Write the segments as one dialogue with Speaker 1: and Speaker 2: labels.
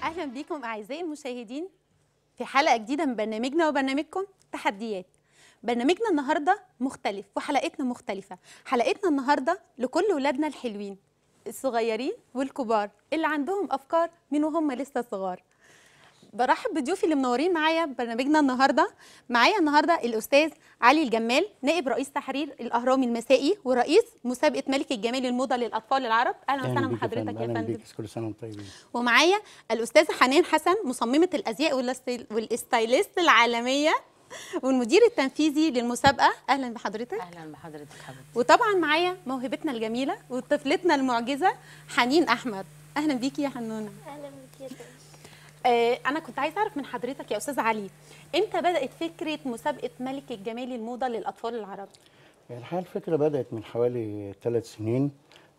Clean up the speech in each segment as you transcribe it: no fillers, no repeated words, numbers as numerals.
Speaker 1: أهلا بكم أعزائي المشاهدين في حلقة جديدة من برنامجنا وبرنامجكم تحديات. برنامجنا النهاردة مختلف وحلقتنا مختلفة. حلقتنا النهاردة لكل ولادنا الحلوين الصغيرين والكبار اللي عندهم أفكار من وهم لسه صغار. برحب بضيوفي اللي منورين معايا برنامجنا النهارده. معايا النهارده الاستاذ علي الجمال، نائب رئيس تحرير الاهرام المسائي ورئيس مسابقه ملك الجمال للموضه للاطفال العرب. اهلا وسهلا بحضرتك يا فندم.
Speaker 2: كل سنه وانتم طيبين.
Speaker 1: ومعايا الاستاذه حنان حسن، مصممه الازياء والاستايليست العالميه والمدير التنفيذي للمسابقه. اهلا بحضرتك.
Speaker 3: اهلا بحضرتك حبيبتي.
Speaker 1: وطبعا معايا موهبتنا الجميله وطفلتنا المعجزه حنين احمد. اهلا بيكي يا حنونه.
Speaker 4: اهلا بك يا فندم.
Speaker 1: أنا كنت عايزة أعرف من حضرتك يا أستاذ علي، إمتى بدأت فكرة مسابقة ملك الجمال للموضة للأطفال العرب؟
Speaker 2: يعني الحقيقه الفكره بدات من حوالي 3 سنين.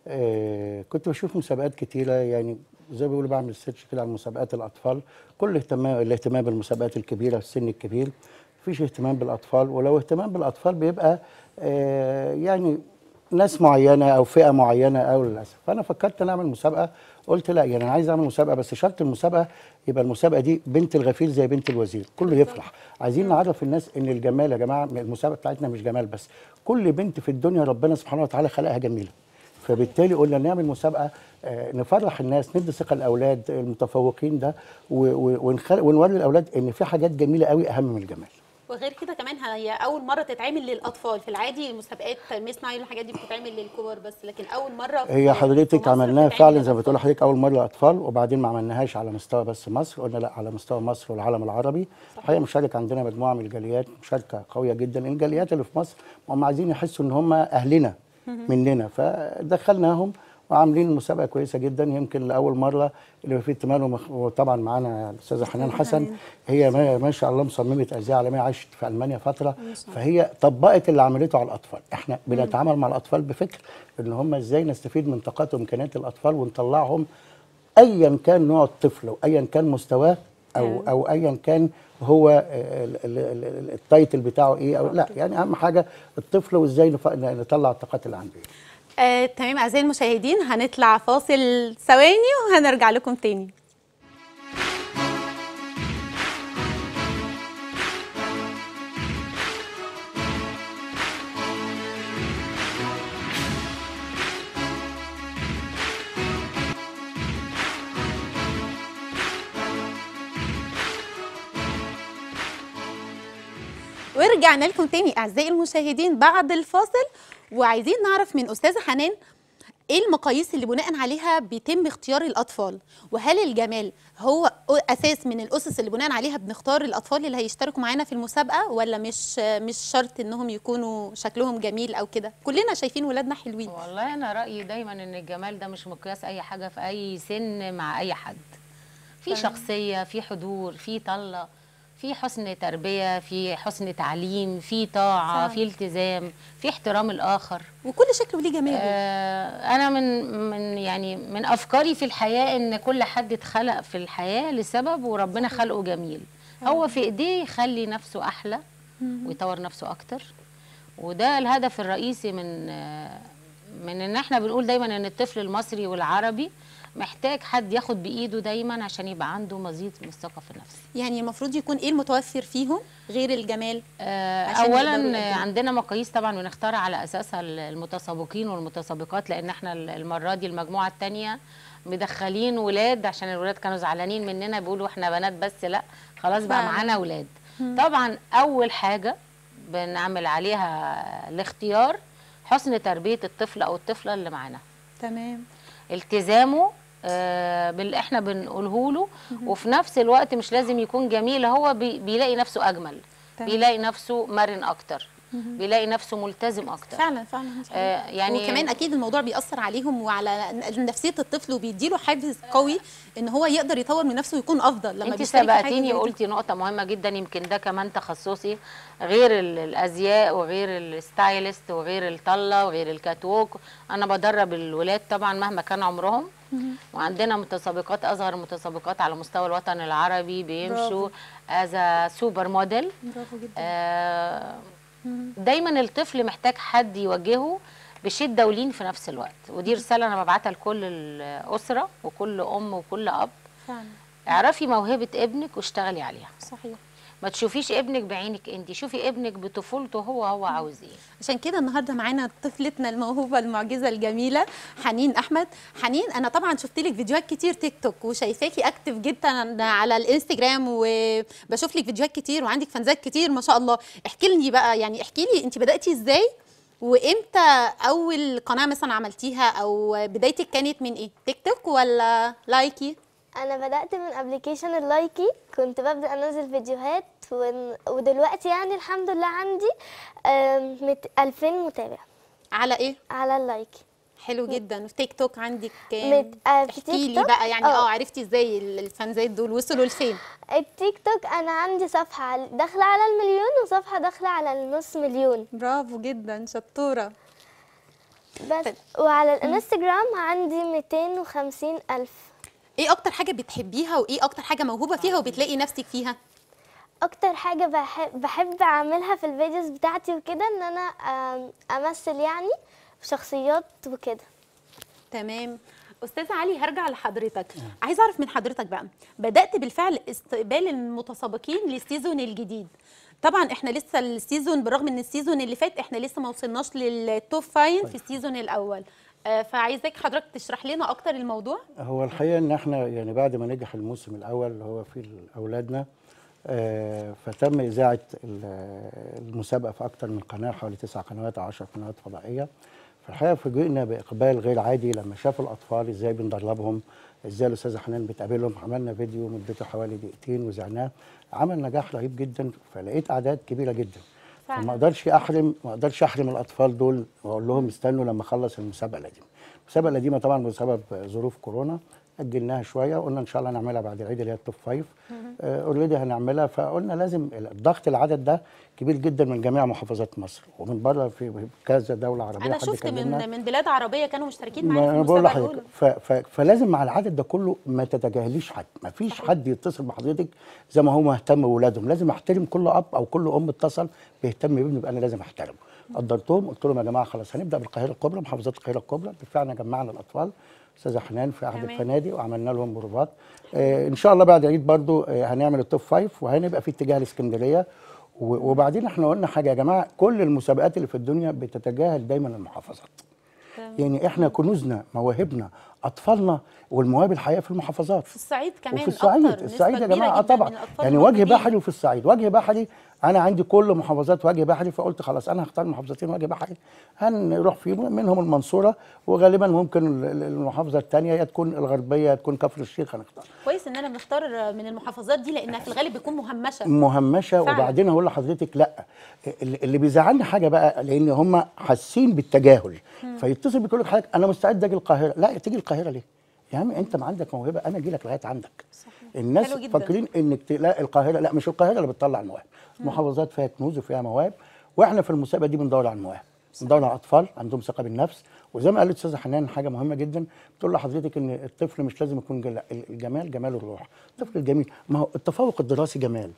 Speaker 2: كنت بشوف مسابقات كتيره، يعني زي ما بيقولوا بعمل سيرش كده على مسابقات الاطفال. كل الاهتمام بالمسابقات الكبيره في السن الكبير، مفيش اهتمام بالاطفال. ولو اهتمام بالاطفال بيبقى يعني ناس معينه او فئه معينه او للاسف. فانا فكرت نعمل مسابقه، قلت لا يعني انا عايز اعمل مسابقه، بس شرط المسابقه يبقى المسابقه دي بنت الغفير زي بنت الوزير، كله يفرح. عايزين نعرف الناس ان الجمال يا جماعه، المسابقه بتاعتنا مش جمال بس، كل بنت في الدنيا ربنا سبحانه وتعالى خلقها جميله. فبالتالي قلنا نعمل مسابقه نفرح الناس، ندي ثقه الاولاد المتفوقين ده، ونوري الاولاد ان في حاجات جميله قوي اهم من الجمال.
Speaker 1: وغير كده كمان هي أول مرة تتعمل للأطفال. في العادي مسابقات ميس نايل والحاجات دي بتتعمل للكبار بس، لكن أول مرة
Speaker 2: هي حضرتك عملناها فعلا زي ما بتقول حضرتك أول مرة أطفال، وبعدين ما عملناهاش على مستوى بس مصر، قلنا لا على مستوى مصر والعالم العربي. الحقيقة مشارك عندنا مجموعة من الجاليات، مشاركة قوية جدا. الجاليات اللي في مصر هم عايزين يحسوا إن هم أهلنا مننا، فدخلناهم وعاملين مسابقه كويسه جدا. يمكن لاول مره اللي في اهتمام، وطبعا معانا الاستاذه حنان حسن، هي ما شاء الله مصممه ازياء عالميه، عاشت في المانيا فتره، فهي طبقت اللي عملته على الاطفال. احنا بنتعامل مع الاطفال بفكر ان هم ازاي نستفيد من طاقات وامكانيات الاطفال ونطلعهم ايا كان نوع الطفل وايا كان مستواه او ايا كان هو التايتل بتاعه ايه او لا. يعني اهم حاجه الطفل وازاي نطلع الطاقات اللي عنده.
Speaker 1: تمام أعزائي المشاهدين، هنطلع فاصل ثواني وهنرجع لكم تاني. ورجعنا لكم تاني أعزائي المشاهدين بعد الفاصل، وعايزين نعرف من أستاذة حنان ايه المقاييس اللي بناء عليها بيتم اختيار الاطفال، وهل الجمال هو اساس من الاسس اللي بناء عليها بنختار الاطفال اللي هيشتركوا معانا في المسابقه، ولا مش شرط انهم يكونوا شكلهم جميل او كده؟ كلنا شايفين ولادنا حلوين.
Speaker 3: والله انا رايي دايما ان الجمال ده مش مقياس اي حاجه في اي سن مع اي حد. في شخصيه، في حضور، في طله، في حسن تربيه، في حسن تعليم، في طاعه، في التزام، في احترام الاخر،
Speaker 1: وكل شكله ليه جماله.
Speaker 3: انا من افكاري في الحياه ان كل حد اتخلق في الحياه لسبب، وربنا خلقه جميل. هو في ايديه يخلي نفسه احلى ويطور نفسه اكتر، وده الهدف الرئيسي من ان احنا بنقول دايما ان الطفل المصري والعربي محتاج حد ياخد بايده دايما عشان يبقى عنده مزيد من الثقه في النفس.
Speaker 1: يعني المفروض يكون ايه المتوفر فيهم غير الجمال؟
Speaker 3: اولا عندنا مقاييس طبعا بنختار على اساسها المتسابقين والمتسابقات، لان احنا المره دي المجموعه الثانيه مدخلين ولاد، عشان الولاد كانوا زعلانين مننا بيقولوا احنا بنات بس، لا خلاص بقى معانا ولاد. طبعا اول حاجه بنعمل عليها الاختيار حسن تربيه الطفل او الطفله اللي معانا.
Speaker 1: تمام.
Speaker 3: التزامه باللي احنا بنقوله له، وفي نفس الوقت مش لازم يكون جميل، هو بيلاقي نفسه اجمل. بيلاقي نفسه مرن اكتر، بيلاقي نفسه ملتزم اكتر.
Speaker 1: فعلا يعني وكمان اكيد الموضوع بيأثر عليهم وعلى نفسية الطفل، وبيديله حافز قوي ان هو يقدر يطور من نفسه ويكون افضل. لما
Speaker 3: انت سبقتيني وقلتي نقطة مهمة جدا، يمكن ده كمان تخصصي، غير الازياء وغير الستايلست وغير الطلة وغير الكاتوك. انا بدرب الولاد طبعا مهما كان عمرهم، وعندنا متسابقات، اصغر متسابقات على مستوى الوطن العربي بيمشوا از سوبر موديل.
Speaker 1: برافو جدا.
Speaker 3: دايما الطفل محتاج حد يوجهه بشده ولين في نفس الوقت، ودي رساله انا ببعتها لكل الاسره وكل ام وكل اب.
Speaker 1: فعلا.
Speaker 3: اعرفي موهبه ابنك واشتغلي عليها.
Speaker 1: صحيح.
Speaker 3: ما تشوفيش ابنك بعينك انت، شوفي ابنك بطفولته هو عاوز ايه.
Speaker 1: عشان كده النهارده معانا طفلتنا الموهوبه المعجزه الجميله حنين احمد. حنين، انا طبعا شفت لك فيديوهات كتير تيك توك وشايفاكي اكتف جدا على الانستجرام، وبشوف لك فيديوهات كتير وعندك فانزات كتير ما شاء الله. احكي لي بقى، يعني احكي لي انت بداتي ازاي، وامتى اول قناه مثلا عملتيها، او بدايتك كانت من ايه؟ تيك توك ولا لايكي؟
Speaker 4: انا بدات من ابلكيشن اللايكي، كنت ببدا انزل فيديوهات ودلوقتي يعني الحمد لله عندي 2000 متابع.
Speaker 1: على ايه؟
Speaker 4: على اللايكي.
Speaker 1: حلو جدا. في تيك توك عندك كام؟
Speaker 4: في
Speaker 1: احكي
Speaker 4: تيك
Speaker 1: لي
Speaker 4: توك
Speaker 1: بقى يعني عرفتي ازاي الفانزات دول وصلوا لفين؟
Speaker 4: التيك توك انا عندي صفحه داخله على المليون وصفحه داخله على النص مليون.
Speaker 1: برافو جدا، شطوره.
Speaker 4: بس وعلى الانستجرام عندي 250 ألف.
Speaker 1: ايه اكتر حاجه بتحبيها، وايه اكتر حاجه موهوبه فيها وبتلاقي نفسك فيها؟
Speaker 4: اكتر حاجه بحب اعملها في الفيديوز بتاعتي وكده ان انا امثل يعني شخصيات وكده.
Speaker 1: تمام. استاذه علي، هرجع لحضرتك. عايزه اعرف من حضرتك بقى، بدات بالفعل استقبال المتسابقين للسيزون الجديد. طبعا احنا لسه السيزون، بالرغم ان السيزون اللي فات احنا لسه ما وصلناش للتوب فاين في السيزون الاول، فعايزاك حضرتك تشرح لنا اكتر الموضوع.
Speaker 2: هو الحقيقه ان احنا يعني بعد ما نجح الموسم الاول اللي هو فيه اولادنا، فتم اذاعه المسابقه في اكتر من قناه، حوالي 9 قنوات او 10 قنوات فضائيه. في الحقيقه فوجئنا باقبال غير عادي لما شافوا الاطفال ازاي بندربهم، ازاي الاستاذه حنان بتقابلهم. عملنا فيديو مدته حوالي دقيقتين وذعناه، عمل نجاح رهيب جدا، فلقيت اعداد كبيره جدا. فما اقدرش احرم الاطفال دول واقول لهم استنوا لما اخلص المسابقه القديمه. المسابقه القديمه طبعا بسبب ظروف كورونا اجلناها شويه، قلنا ان شاء الله نعملها بعد العيد اللي هي التوب 5. اوريدي هنعملها، فقلنا لازم الضغط العدد ده كبير جدا من جميع محافظات مصر ومن بره في كذا دوله عربيه.
Speaker 1: انا شفت من بلاد عربيه كانوا مشتركين معايا في
Speaker 2: انا بقول
Speaker 1: المسابقه
Speaker 2: لحضرتك، فلازم مع العدد ده كله ما تتجاهليش حد، ما فيش حد يتصل بحضرتك زي ما هو مهتم باولادهم. لازم احترم كل اب او كل ام اتصل بيهتم بابنه، يبقى انا لازم احترمه. قدرتهم، قلت لهم يا جماعه خلاص هنبدا بالقاهره الكبرى، محافظات القاهره الكبرى. بالفعل جمعنا الاطفال استاذه حنان في احد الفنادق وعملنا لهم بروفات. ان شاء الله بعد العيد برضو هنعمل التوب 5 وهنبقى في اتجاه الاسكندريه. وبعدين احنا قلنا حاجه يا جماعه، كل المسابقات اللي في الدنيا بتتجاهل دايما المحافظات. يعني احنا كنوزنا، مواهبنا، اطفالنا والمواهب الحقيقيه في المحافظات،
Speaker 1: في الصعيد كمان.
Speaker 2: وفي الصعيد
Speaker 1: أكتر
Speaker 2: الصعيد يا جماعه طبعا، يعني وجه بحري وفي الصعيد. وجه بحري انا عندي كل محافظات وجه بحري، فقلت خلاص انا هختار محافظتين وجه بحري هنروح فيهم، منهم المنصوره، وغالبا ممكن المحافظه الثانيه يا تكون الغربيه يا تكون كفر الشيخ هنختار.
Speaker 1: كويس ان انا بنختار من المحافظات دي لانها في الغالب بتكون مهمشه
Speaker 2: فعلا. وبعدين هقول لحضرتك لا، اللي بيزعلني حاجه بقى، لان هم حاسين بالتجاهل، فيتصل بيقول لك حضرتك انا مستعد اجي القاهره. لا، تيجي القاهره ليه؟ يا عم انت ما عندك موهبه، انا اجي لك لغايه عندك.
Speaker 1: صحيح.
Speaker 2: الناس فاكرين انك تلاقي القاهره، لا مش القاهره اللي بتطلع المواهب، المحافظات فيها كنوز وفيها مواهب، واحنا في المسابقه دي بندور على المواهب، بندور على اطفال عندهم ثقه بالنفس. وزي ما قالت استاذه حنان حاجه مهمه جدا، بتقول لحضرتك ان الطفل مش لازم يكون الجمال جمال الروح، الطفل الجميل ما هو التفوق الدراسي جمال،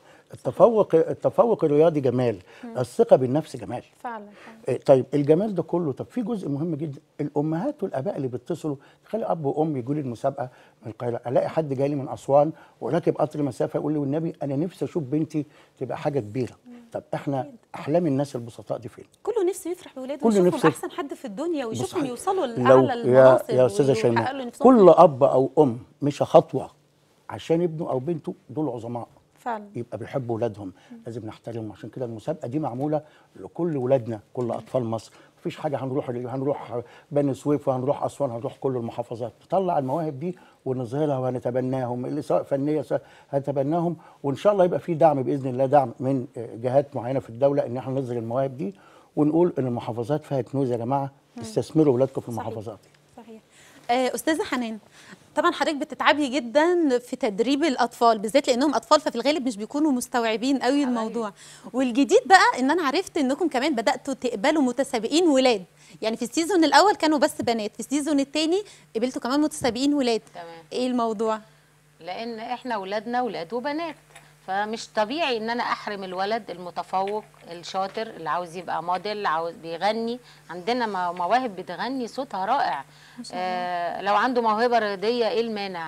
Speaker 2: التفوق الرياضي جمال، الثقه بالنفس جمال.
Speaker 1: فعلا.
Speaker 2: طيب الجمال ده كله، طب في جزء مهم جدا، الامهات والاباء اللي بيتصلوا، تخلي اب وام يجوا لي المسابقه من القاهره، الاقي حد جاي لي من اسوان وراكب قطر مسافه يقول لي والنبي انا نفسي اشوف بنتي تبقى حاجه كبيره. طب احنا احلام الناس البسطاء دي فين؟
Speaker 1: كله نفسه يفرح بولاده ويشوفهم احسن حد في الدنيا ويشوفهم يوصلوا لاعلى المناصب.
Speaker 2: يا استاذه شيماء، كل اب او ام مشى خطوه عشان ابنه او بنته، دول عظماء
Speaker 1: فعلا،
Speaker 2: يبقى بيحبوا اولادهم، لازم نحترمهم. عشان كده المسابقه دي معموله لكل ولادنا، كل اطفال مصر. مفيش حاجه هنروح بني سويف وهنروح اسوان، هنروح كل المحافظات، نطلع المواهب دي ونظهرها وهنتبناهم، اللي سواء فنيه سواء هنتبناهم. وان شاء الله يبقى في دعم باذن الله، دعم من جهات معينه في الدوله ان احنا نظهر المواهب دي ونقول ان المحافظات فيها كنوز يا جماعه، استثمروا اولادكم في المحافظات.
Speaker 1: صحيح. استاذه حنان، طبعا حضرتك بتتعبي جدا في تدريب الاطفال بالذات لانهم اطفال، ففي الغالب مش بيكونوا مستوعبين قوي الموضوع. والجديد بقى ان انا عرفت انكم كمان بداتوا تقبلوا متسابقين ولاد، يعني في السيزون الاول كانوا بس بنات، في السيزون الثاني قبلتوا كمان متسابقين ولاد.
Speaker 3: تمام.
Speaker 1: ايه الموضوع؟
Speaker 3: لان احنا ولادنا ولاد وبنات، فمش طبيعي ان انا احرم الولد المتفوق الشاطر اللي عاوز يبقى موديل، عاوز بيغني. عندنا مواهب بتغني صوتها رائع. لو عنده موهبه رياضيه ايه المانع؟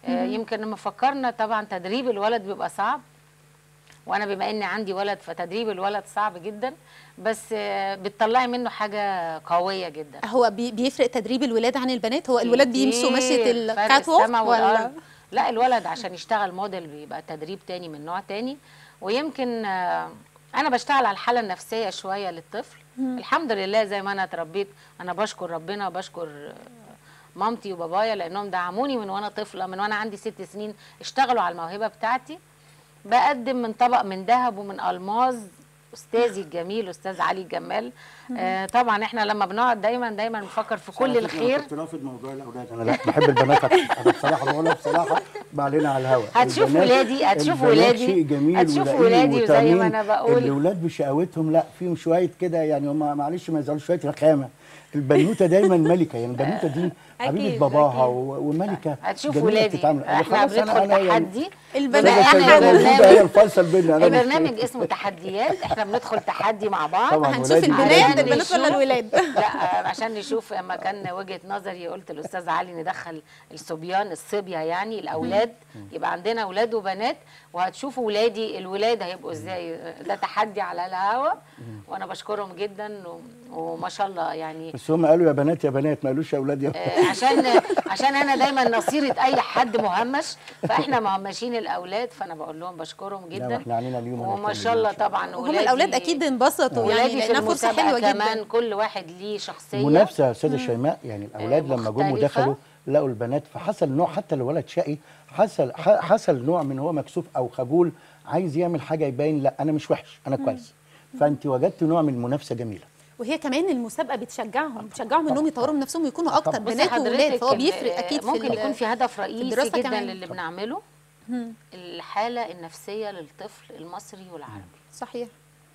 Speaker 3: يمكن لما فكرنا طبعا تدريب الولد بيبقى صعب، وانا بما اني عندي ولد فتدريب الولد صعب جدا، بس بتطلعي منه حاجه قويه جدا.
Speaker 1: هو بيفرق تدريب الولاد عن البنات؟ هو الولاد بيمشوا مشية الكات ووك ولا؟
Speaker 3: لا، الولد عشان يشتغل موديل بيبقى تدريب تاني من نوع تاني. ويمكن انا بشتغل على الحاله النفسيه شويه للطفل. الحمد لله زي ما انا اتربيت، انا بشكر ربنا وبشكر مامتي وبابايا لانهم دعموني من وانا طفله، من وانا عندي 6 سنين اشتغلوا على الموهبه بتاعتي. بقدم من طبق من ذهب ومن الماظ استاذي الجميل استاذ علي الجمال. طبعا احنا لما بنقعد دايما بنفكر في كل الخير.
Speaker 2: كنت رافض موضوع الاولاد، انا لا بحب البنات انا بصراحه بقولها بصراحه بعلنا على الهوا.
Speaker 3: هتشوف ولادي، هتشوف ولادي،
Speaker 2: شيء جميل،
Speaker 3: هتشوف ولادي. وزي ما انا بقول
Speaker 2: الاولاد بشقاوتهم لا فيهم شويه كده، يعني هم معلش ما يزعلوش شويه رخامه. البنوته دايما ملكه، يعني البنوته دي حبيبه باباها وملكه.
Speaker 3: هتشوف ولادي. احنا بندخل تحدي
Speaker 1: البنات
Speaker 2: هي الفيصل بينا.
Speaker 3: البرنامج اسمه تحديات، احنا بندخل تحدي مع بعض.
Speaker 1: هنشوف البنات ولا الولاد؟
Speaker 3: لا عشان نشوف. اما كان وجهه نظري قلت للاستاذ علي ندخل الصبيان الصبيه، يعني الاولاد، يبقى عندنا اولاد وبنات، وهتشوفوا ولادي الولاد هيبقوا ازاي. ده تحدي على الهوا، وانا بشكرهم جدا وما شاء الله يعني.
Speaker 2: بس هم قالوا يا بنات يا بنات، ما قالوش يا اولاد يا
Speaker 3: عشان انا دايما نصيره اي حد مهمش، فاحنا مهمشين الاولاد، فانا بقول لهم بشكرهم جدا.
Speaker 2: احنا علينا اليوم
Speaker 3: وما شاء الله طبعا
Speaker 1: هم الاولاد اكيد انبسطوا، يعني
Speaker 3: لقينا
Speaker 1: فرصه حلوه جدا.
Speaker 3: كمان كل واحد ليه شخصيه
Speaker 2: منافسه يا استاذه شيماء. يعني الاولاد لما جم ودخلوا لقوا البنات، فحصل نوع، حتى الولد شقي حصل نوع من هو مكسوف او خجول، عايز يعمل حاجه يبين لا انا مش وحش انا كويس. فانت وجدت نوع من المنافسه جميله.
Speaker 1: وهي كمان المسابقه بتشجعهم انهم يطوروا من نفسهم ويكونوا اكتر بنات وولاد، فهو بيفرق اكيد.
Speaker 3: ممكن يكون في هدف رئيسي جدا
Speaker 1: كمان
Speaker 3: للي بنعمله، الحاله النفسيه للطفل المصري والعربي.
Speaker 1: صحيح.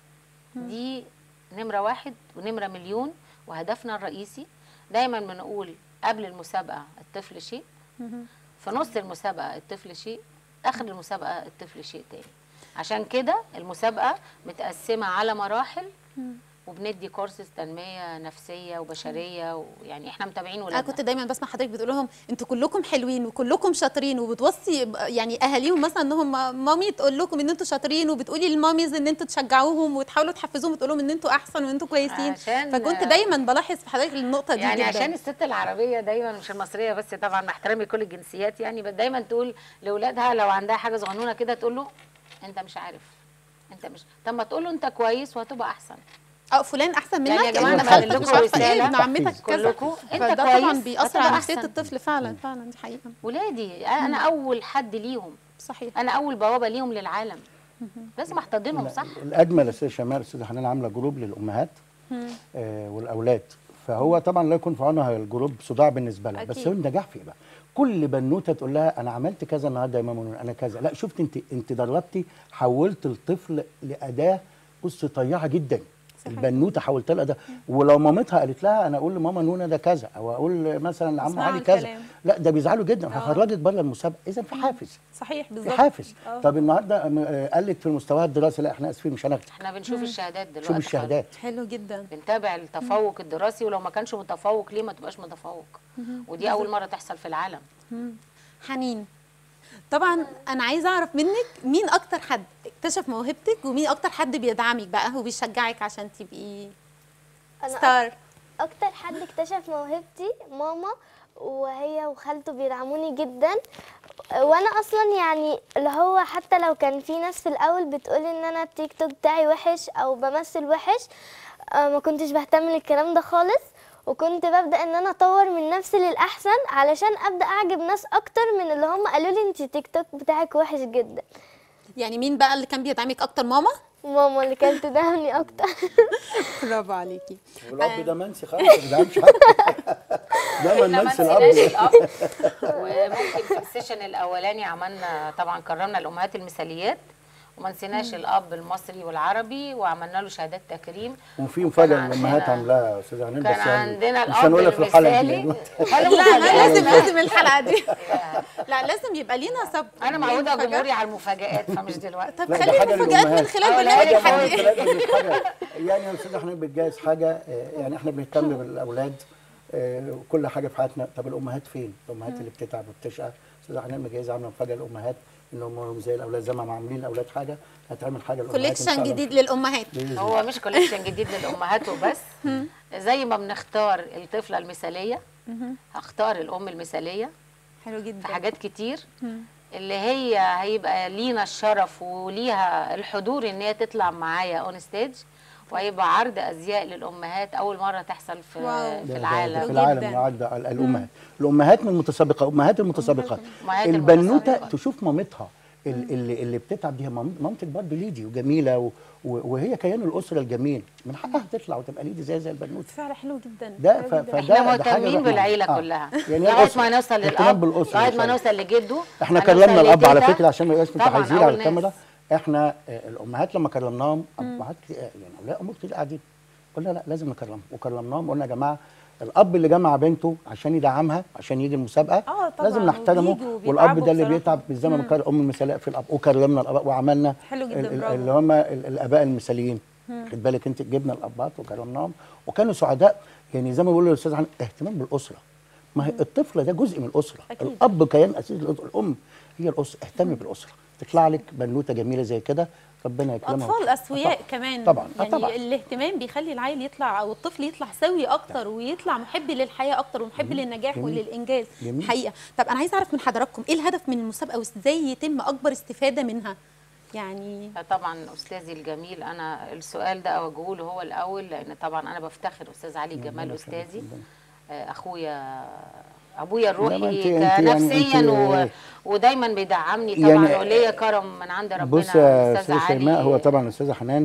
Speaker 3: دي نمره 1 ونمره مليون، وهدفنا الرئيسي. دايما بنقول قبل المسابقه الطفل شيء، في نص المسابقه الطفل شيء، اخر المسابقه الطفل شيء تاني. عشان كده المسابقه متقسمه على مراحل، وبندي كورسز تنميه نفسيه وبشريه، ويعني احنا متابعين ولادنا.
Speaker 1: انا كنت دايما بسمع حضرتك بتقول لهم انتوا كلكم حلوين وكلكم شاطرين، وبتوصي يعني اهاليهم مثلا انهم مامي تقول لكم ان انتوا شاطرين، وبتقولي للماميز ان انتوا تشجعوهم وتحاولوا تحفزوهم وتقول لهم ان انتوا احسن وان انتوا كويسين. فكنت دايما بلاحظ في حضرتك النقطه دي
Speaker 3: يعني
Speaker 1: جدا.
Speaker 3: عشان الست العربيه دايما، مش المصريه بس طبعا، مع احترامي كل الجنسيات، يعني دايما تقول لاولادها لو عندها حاجه صغنونه كده تقول له انت مش عارف، انت مش، طب ما تقول له انت كويس وهتبقى احسن.
Speaker 1: فلان احسن منك،
Speaker 3: يعني يا جماعه انا
Speaker 1: خالتك
Speaker 3: بقول
Speaker 1: مش
Speaker 3: لكم
Speaker 1: عارفه ايه،
Speaker 3: رساله
Speaker 1: ابن عمتك كذا،
Speaker 3: كلكم انت
Speaker 1: فده
Speaker 3: كويس
Speaker 1: طبعا بيأثر على نفسيه
Speaker 3: أحسن.
Speaker 1: الطفل. فعلا دي حقيقه.
Speaker 3: ولادي انا اول حد ليهم،
Speaker 1: صحيح،
Speaker 3: انا اول بوابه ليهم للعالم، لازم احتضنهم. صح.
Speaker 2: الاجمل يا استاذه شيماء، الاستاذه حنان عامله جروب للامهات والاولاد، فهو طبعا لا يكون في عونها الجروب صداع بالنسبه لها، بس هو النجاح في ايه بقى؟ كل بنوته تقول لها انا عملت كذا النهارده يا ماما، انا كذا، لا شفت انت دربتي، حولت الطفل لاداه طيعه جدا. البنوته حولت لها ده، ولو مامتها قالت لها انا اقول لماما نونا ده كذا، او اقول مثلا لعم علي كذا، لا ده بيزعلوا جدا، هخرجك بره المسابقه. اذا في حافز.
Speaker 1: صحيح بالظبط،
Speaker 2: في حافز. طب النهارده قالت في مستواها الدراسي لا احنا اسفين مش هناخد.
Speaker 3: احنا بنشوف الشهادات دلوقتي،
Speaker 2: شوف الشهادات
Speaker 1: حلو جدا،
Speaker 3: بنتابع التفوق الدراسي، ولو ما كانش متفوق ليه ما تبقاش متفوق. ودي اول مره تحصل في العالم.
Speaker 1: حنين، طبعا انا عايزه اعرف منك مين اكتر حد اكتشف موهبتك، ومين اكتر حد بيدعمك بقى وبيشجعك عشان تبقي ستار؟
Speaker 4: اكتر حد اكتشف موهبتي ماما، وهي وخالته بيدعموني جدا. وانا اصلا يعني اللي هو حتى لو كان في ناس في الاول بتقول ان انا التيك توك بتاعي وحش او بمثل وحش، ما كنتش بهتم للكلام ده خالص، وكنت ببدا ان انا اطور من نفسي للاحسن علشان ابدا اعجب ناس اكتر من اللي هم قالوا لي انت تيك توك بتاعك وحش جدا.
Speaker 1: يعني مين بقى اللي كان بيدعمك اكتر؟ ماما
Speaker 4: ماما اللي كانت تدعمني اكتر.
Speaker 1: برافو عليكي.
Speaker 2: والاب ده منسي خالص، ما بيدعمش حد. ده منسي الاب.
Speaker 3: وممكن في السيشن الاولاني عملنا طبعا كرمنا الامهات المثاليات، وما نسيناش الاب المصري والعربي، وعملنا له شهادات تكريم.
Speaker 2: وفي مفاجاه الامهات عاملاها يا استاذه حنان،
Speaker 3: كان
Speaker 2: بس
Speaker 3: عندنا
Speaker 2: مش
Speaker 3: الاب
Speaker 2: هنقولها في الحلقه دي.
Speaker 1: لا لازم الحلقه دي. لا لازم يبقى لينا سبق.
Speaker 3: انا معوده جمهوري على المفاجآت، فمش دلوقتي.
Speaker 1: طب خلي المفاجآت من خلال برنامج الحلقه.
Speaker 2: يعني يا استاذه حنان بتجهز حاجه، يعني احنا بنهتم بالاولاد وكل حاجه في حياتنا. طب الامهات فين؟ الامهات اللي بتتعب وبتشقى. استاذه حنان مجهزه عامله مفاجاه للامهات ان هم زي الاولاد زي ما عاملين الاولاد حاجه هتعمل حاجه للامهات إن شاء
Speaker 1: كوليكشن
Speaker 2: الله.
Speaker 1: جديد للامهات.
Speaker 3: هو مش كوليكشن جديد للامهات وبس، زي ما بنختار الطفله المثاليه هختار الام المثاليه
Speaker 1: حلو جدا.
Speaker 3: في حاجات كتير اللي هي هيبقى لينا الشرف وليها الحضور ان هي تطلع معايا اون ستيج، وهيبقى عرض ازياء للامهات اول مره تحصل في
Speaker 1: واو.
Speaker 3: في
Speaker 2: في
Speaker 3: العالم.
Speaker 2: العالم
Speaker 1: جداً.
Speaker 2: العرض على الامهات من المتسابقه، امهات المتسابقات.
Speaker 3: أمهات
Speaker 2: البنوته
Speaker 3: المتسابقات.
Speaker 2: تشوف مامتها اللي بتتعب دي، مامتك برضه ليدي وجميله وهي كيان الاسره الجميل، من حقها تطلع وتبقى ليدي زي البنوته.
Speaker 1: فعلا حلو جدا.
Speaker 2: ده
Speaker 1: حلو جداً.
Speaker 2: فده
Speaker 3: احنا
Speaker 2: ده حاجة
Speaker 3: مهتمين
Speaker 2: روح
Speaker 3: بالعيله
Speaker 2: معانا.
Speaker 3: كلها
Speaker 2: يعني
Speaker 3: لغايه
Speaker 2: الأسرة.
Speaker 3: ما نوصل
Speaker 2: اهتمام
Speaker 3: للاب،
Speaker 2: بالأسرة
Speaker 3: لغايه
Speaker 2: إن
Speaker 3: ما
Speaker 2: شاء الله.
Speaker 3: نوصل لجده،
Speaker 2: احنا
Speaker 3: هنوصل
Speaker 2: كرمنا الاب على
Speaker 3: لتيتا.
Speaker 2: فكره عشان ما يبقاش انت
Speaker 3: طبعاً
Speaker 2: عايزين
Speaker 3: أول
Speaker 2: على
Speaker 3: ناس.
Speaker 2: الكاميرا. احنا الامهات لما كرمناهم ابهات يعني اولياء امور كتير قاعدين، قلنا لا لازم نكرمهم، وكرمناهم قلنا يا جماعه الاب اللي جمع بنته عشان يدعمها عشان يجي المسابقه
Speaker 1: طبعاً،
Speaker 2: لازم نحترمه،
Speaker 1: وبيجوا
Speaker 2: والاب
Speaker 1: وبيتعبوا
Speaker 2: ده اللي
Speaker 1: بصراحة.
Speaker 2: بيتعب زي ما بنكرم ام المثاليه في الاب، وكرمنا الاباء وعملنا
Speaker 1: حلو جداً، برافو.
Speaker 2: اللي هم الاباء المثاليين. خد بالك انت، جبنا الابات وكرمناهم وكانوا سعداء. يعني زي ما بيقولوا الاستاذ عن اهتمام بالاسره، ما هي الطفله ده جزء من الاسره.
Speaker 1: أكيد.
Speaker 2: الاب كيان اساسي للاسره، الام هي الاسره. اهتمي بالاسره، تطلع لك بنوته جميله زي كده ربنا يكرمها.
Speaker 1: اطفال اسوياء كمان.
Speaker 2: طبعا
Speaker 1: يعني
Speaker 2: طبعا
Speaker 1: الاهتمام بيخلي العيل يطلع او الطفل يطلع سوي اكتر، ويطلع محب للحياه اكتر ومحب للنجاح
Speaker 2: جميل.
Speaker 1: وللانجاز.
Speaker 2: جميل.
Speaker 1: حقيقه. طب انا عايزه اعرف من حضراتكم ايه الهدف من المسابقه وازاي يتم اكبر استفاده منها؟ يعني
Speaker 3: طبعا استاذي الجميل، انا السؤال ده اوجهه له هو الاول، لان طبعا انا بفتخر استاذ علي جمال استاذي، اخويا ابويا
Speaker 2: لا، ما
Speaker 3: الروحي
Speaker 2: أنت
Speaker 3: كنفسيا
Speaker 2: يعني
Speaker 3: ودايما بيدعمني طبعا،
Speaker 2: يعني
Speaker 3: وليا كرم من عند ربنا.
Speaker 2: بص يا
Speaker 3: استاذ
Speaker 2: استاذه شيماء، هو
Speaker 3: علي
Speaker 2: طبعا الاستاذه حنان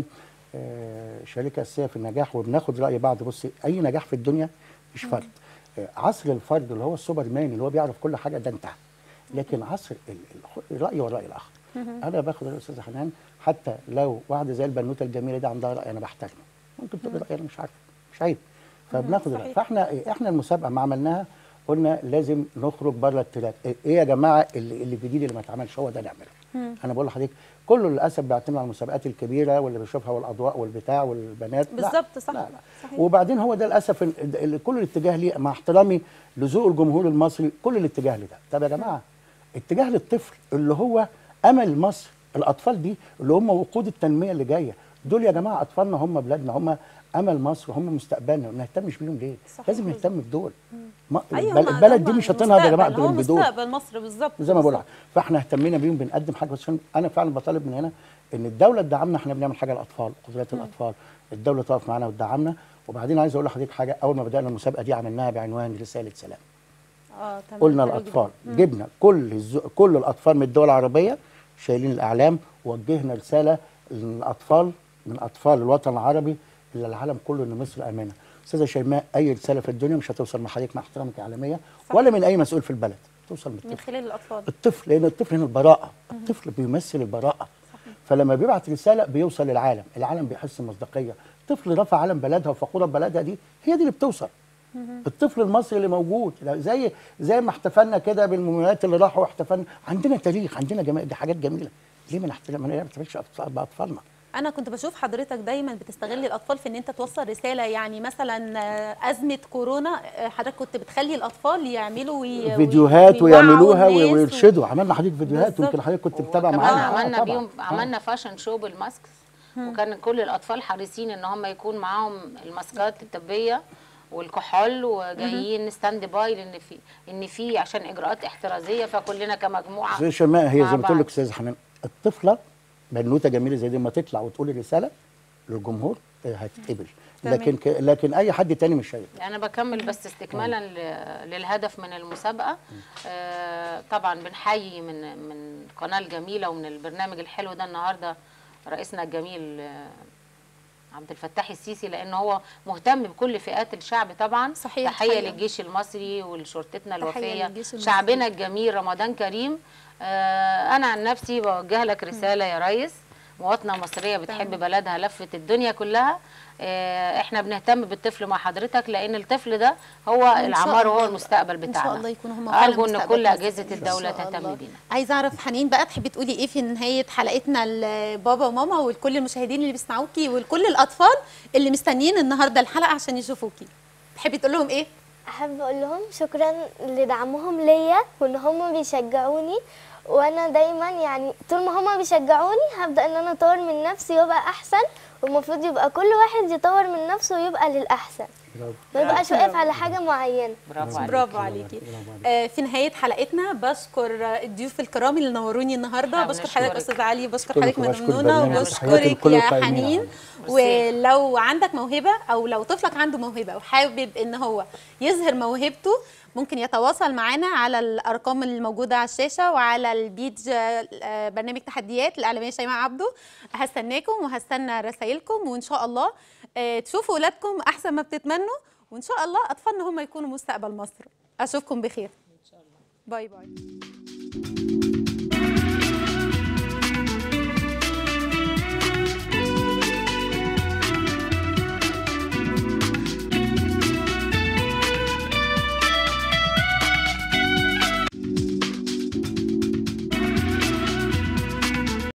Speaker 2: شريكه اساسيه في النجاح وبناخد راي بعض. بصي اي نجاح في الدنيا مش فرد. عصر الفرد اللي هو السوبر مان اللي هو بيعرف كل حاجه ده انتهى، لكن عصر الراي والراي الاخر. انا باخد راي الاستاذه حنان، حتى لو واحده زي البنوته الجميله دي عندها راي انا بحترمه، ممكن تقول راي انا مش عارفه، مش عيب. فبناخد راي.
Speaker 1: صحيح.
Speaker 2: فاحنا المسابقه ما عملناها قلنا لازم نخرج بره التراك. ايه يا جماعه اللي الجديد اللي ما اتعملش هو ده نعمله. انا بقول لحضرتك كله للاسف بيعتمد على المسابقات الكبيره واللي بيشوفها والاضواء والبتاع والبنات. لا،
Speaker 1: بالظبط، صح.
Speaker 2: لا لا.
Speaker 1: صحيح.
Speaker 2: وبعدين هو ده للاسف كل الاتجاه ليه، مع احترامي لذوق الجمهور المصري، كل الاتجاه لده. طب يا جماعه اتجاه للطفل اللي هو امل مصر، الاطفال دي اللي هم وقود التنميه اللي جايه، دول يا جماعه اطفالنا، هم بلادنا، هم امل مصر، هم مستقبلنا، ما نهتمش بيهم ليه؟
Speaker 1: صحيح.
Speaker 2: لازم نهتم بدول.
Speaker 1: أيوه،
Speaker 2: البلد دي مش هتنهض يا جماعه
Speaker 1: هو
Speaker 2: بدول.
Speaker 1: مستقبل مصر بالظبط.
Speaker 2: زي ما بقول لك، فاحنا اهتمينا بيهم، بنقدم حاجه. بس عشان انا فعلا بطالب من هنا ان الدوله تدعمنا، احنا بنعمل حاجه للاطفال، قدرات الاطفال، الدوله تقف معانا وتدعمنا. وبعدين عايز اقول لحضرتك حاجه، اول ما بدانا المسابقه دي عملناها بعنوان رساله سلام.
Speaker 1: تمام.
Speaker 2: قلنا
Speaker 1: حلو
Speaker 2: الاطفال،
Speaker 1: جداً.
Speaker 2: جبنا كل الاطفال من الدول العربيه شايلين الاعلام، ووجهنا رساله للاطفال من اطفال الوطن العربي الى العالم كله ان مصر امنه. استاذه شيماء، اي رساله في الدنيا مش هتوصل مع حضرتك، مع احترامك اعلاميه،
Speaker 1: صح.
Speaker 2: ولا من اي مسؤول في البلد، توصل من
Speaker 1: من
Speaker 2: الطفل.
Speaker 1: خلال الاطفال.
Speaker 2: الطفل، لان الطفل هنا البراءه، الطفل بيمثل البراءه. فلما بيبعت رساله بيوصل للعالم، العالم بيحس بمصداقيه. طفل رفع علم بلدها وفخوره ببلدها، دي هي دي اللي بتوصل. الطفل المصري اللي موجود زي ما احتفلنا كده بالمومياوات اللي راحوا، احتفلنا، عندنا تاريخ، عندنا دي حاجات جميله. ليه ما نحتفلش باطفالنا؟
Speaker 1: انا كنت بشوف حضرتك دايما بتستغل الاطفال في ان انت توصل رساله، يعني مثلا ازمه كورونا، حضرتك كنت بتخلي الاطفال يعملوا
Speaker 2: فيديوهات ويعملوها
Speaker 1: الناس
Speaker 2: ويرشدوا. عملنا حضرتك فيديوهات،
Speaker 1: بالظبط.
Speaker 2: ويمكن حضرتك كنت متابعه
Speaker 3: كمان
Speaker 2: معانا.
Speaker 3: عملنا
Speaker 2: طبعاً.
Speaker 3: بيهم، عملنا فاشن شو بالماسك، وكان كل الاطفال حريصين ان هم يكون معاهم الماسكات الطبيه والكحول، وجايين ستاند باي، لان في عشان اجراءات احترازيه، فكلنا كمجموعه.
Speaker 2: استاذ شيماء، هي
Speaker 3: مع
Speaker 2: زي ما بتقول
Speaker 3: بعض.
Speaker 2: لك استاذ حنان، الطفله بنوته جميله زي دي ما تطلع وتقول الرساله للجمهور هتتقبل،
Speaker 1: تمام.
Speaker 2: لكن اي حد تاني مش هيقبل.
Speaker 3: انا بكمل بس استكمالا للهدف من المسابقه. طبعا بنحيي من القناه الجميله ومن البرنامج الحلو ده النهارده رئيسنا الجميل عبد الفتاح السيسي، لان هو مهتم بكل فئات الشعب طبعا.
Speaker 1: صحيح.
Speaker 3: تحيه
Speaker 1: حقيقة.
Speaker 3: للجيش المصري ولشرطتنا الوفيه،
Speaker 1: للجيش المصري.
Speaker 3: شعبنا الجميل، رمضان كريم. انا عن نفسي بوجه لك رساله يا ريس، مواطنه مصريه بتحب بلدها لفت الدنيا كلها. احنا بنهتم بالطفل مع حضرتك، لان الطفل ده هو العمار وهو المستقبل بتاعنا.
Speaker 1: ان شاء الله يكونوا هم فعلا
Speaker 3: ارجو ان
Speaker 1: مستقبل
Speaker 3: كل
Speaker 1: مصر.
Speaker 3: اجهزه
Speaker 1: إن
Speaker 3: الدوله
Speaker 1: شاء
Speaker 3: تهتم
Speaker 1: الله.
Speaker 3: بينا.
Speaker 1: عايزه اعرف حنين بقى، تحبي تقولي ايه في نهايه حلقتنا لبابا وماما ولكل المشاهدين اللي بيسمعوكي ولكل الاطفال اللي مستنيين النهارده الحلقه عشان يشوفوكي؟ تحبي تقول لهم ايه؟
Speaker 4: احب اقول لهم شكرا لدعمهم ليا وان هم بيشجعوني، وانا دايما يعني طول ما هم بيشجعوني هبدا ان انا اطور من نفسي وابقى احسن، والمفروض يبقى كل واحد يطور من نفسه ويبقى للاحسن، ما يبقاش واقف على حاجه معينه.
Speaker 3: برافو عليك.
Speaker 1: برافو عليكي. في نهايه حلقتنا بشكر الضيوف الكرام اللي نوروني النهارده،
Speaker 3: إحنا
Speaker 1: بشكر حضرتك
Speaker 3: بنشكرك.
Speaker 1: استاذ علي، بشكر حضرتك
Speaker 2: بشكرك
Speaker 1: مدام نونا،
Speaker 2: برنامج تحياتي
Speaker 1: وبشكرك
Speaker 2: لكل
Speaker 1: يا
Speaker 2: القائمين
Speaker 1: حنين.
Speaker 2: عليه.
Speaker 1: ولو عندك موهبه او لو طفلك عنده موهبه وحابب ان هو يظهر موهبته، ممكن يتواصل معنا على الارقام الموجوده على الشاشه وعلى البيج برنامج تحديات الاعلاميه شيماء عبده. هستناكم وهستنى رسائلكم، وان شاء الله تشوفوا اولادكم احسن ما بتتمنوا، وان شاء الله اطفالنا هم يكونوا مستقبل مصر. اشوفكم بخير ان شاء الله. باي باي.